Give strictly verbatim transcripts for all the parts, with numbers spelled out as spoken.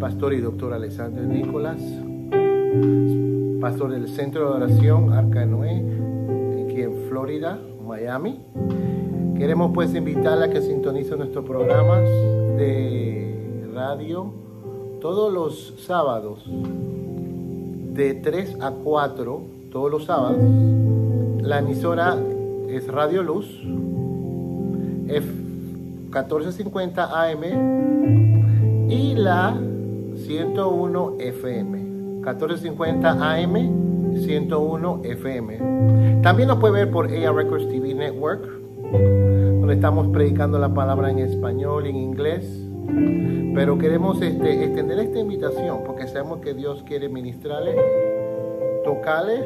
pastor y doctor Alexander Nicolás, pastor del Centro de Oración Arca de Noé, aquí en Florida, Miami. Queremos pues invitarla a que sintonice nuestros programas de radio todos los sábados de tres a cuatro, todos los sábados. La emisora es Radio Luz, F catorce cincuenta A M y la ciento uno F M, catorce cincuenta A M, ciento uno F M. También nos puede ver por A R Records T V Network, donde estamos predicando la palabra en español y en inglés. Pero queremos este, extender esta invitación porque sabemos que Dios quiere ministrarle, tocarle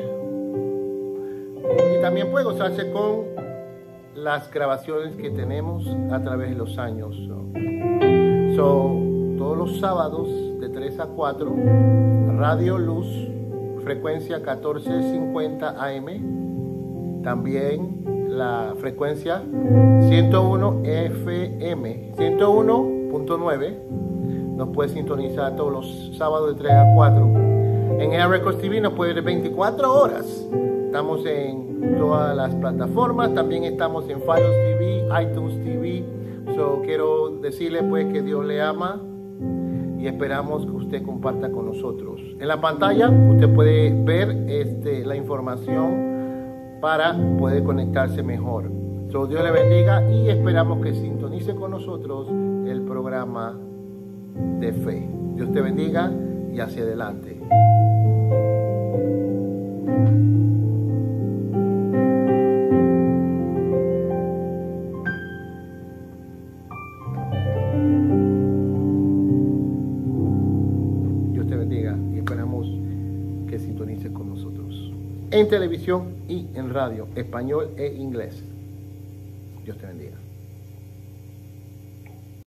y también puede gozarse con las grabaciones que tenemos a través de los años. So, so, todos los sábados de tres a cuatro, Radio Luz, frecuencia catorce cincuenta A M, también la frecuencia ciento uno F M, ciento uno punto nueve, nos puede sintonizar todos los sábados de tres a cuatro. En A R Records T V nos puede ver veinticuatro horas. Estamos en todas las plataformas, también estamos en Fios T V, iTunes T V. So, quiero decirle pues que Dios le ama y esperamos que usted comparta con nosotros. En la pantalla usted puede ver este, la información para poder conectarse mejor. So, Dios le bendiga y esperamos que sintonice con nosotros el programa de fe. Dios te bendiga y hacia adelante. Dios te bendiga y esperamos que sintonice con nosotros en televisión y en radio, español e inglés. Dios te bendiga.